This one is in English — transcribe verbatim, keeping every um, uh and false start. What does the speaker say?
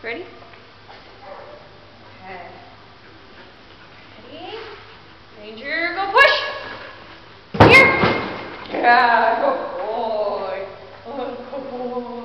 Ready? Okay. Ready? Ranger, go push! Here! Yeah, good boy. Oh, good boy.